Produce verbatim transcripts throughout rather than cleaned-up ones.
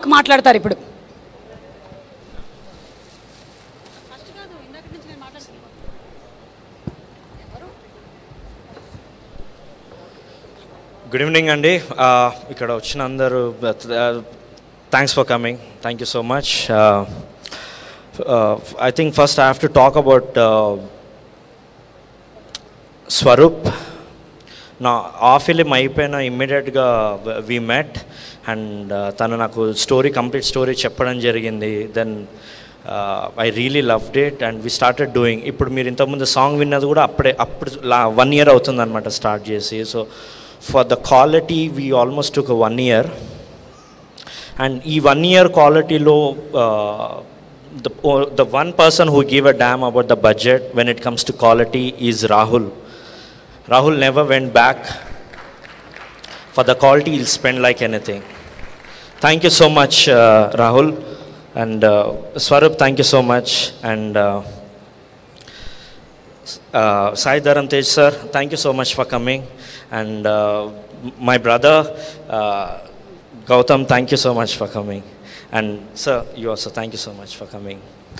మాట్లాడతారు ఇప్పుడు. Good evening అండి. ఇక్కడ వచ్చిన అందరూ thanks for coming. Thank you so much. I think first I have to talk about Swaroop. నా ఆ ఫిలిం అయిపోయిన ఇమ్మీడియట్గా వీ మెట్ అండ్ తను నాకు స్టోరీ కంప్లీట్ స్టోరీ చెప్పడం జరిగింది. Then I really loved it and we started doing. ఇప్పుడు మీరు ఇంతకుముందు సాంగ్ విన్నది కూడా అప్పుడే అప్పుడు వన్ ఇయర్ అవుతుందన్నమాట స్టార్ట్ చేసి. So for the quality we almost took a one year, and ee one year quality lo uh, the uh, the one person who gave a damn about the budget when it comes to quality is Rahul. Rahul never went back. For the quality he'll spend like anything. Thank you so much uh, Rahul, and uh, Swarup, thank you so much, and uh, uh, Sai Dharam Tej sir, thank you so much for coming. And uh, my brother uh, Gautam, thank you so much for coming. And sir, you also thank you so much for coming.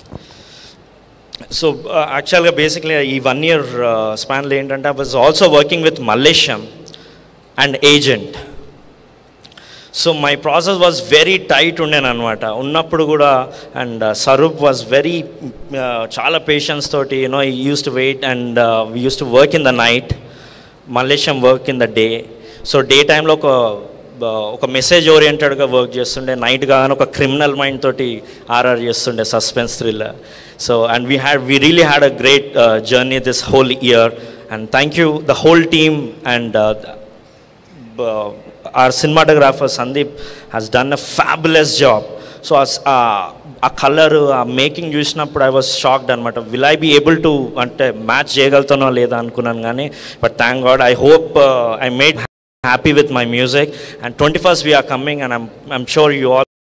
So uh, actually basically ee one year uh, span lo entante I was also working with Malaysian and agent. So my process was very tight ఉండేను అనమాట ఉన్నప్పుడు కూడా. And Swaroop was very చాలా patience తోటి you know he used to wait and uh, we used to work in the night. మలేషియం work in the day. So day టైంలో ఒక ఒక మెసేజ్ ఓరియంటెడ్గా వర్క్ చేస్తుండే, నైట్ కాగానే ఒక క్రిమినల్ మైండ్ తోటి ఆర్ఆర్ చేస్తుండే, suspense thriller. So and we had we really had a great journey this whole year. And thank you the whole team. And our cinematographer Sandeep has done a fabulous job. So as ఆ colour ఆ making చూసినప్పుడు I was shocked అనమాట. Will I be able to అంటే match చేయగలుగుతానో లేదా అనుకున్నాను కానీ, but thank God I hope I made happy with my music. And twenty first we are coming and I'm I'm sure you all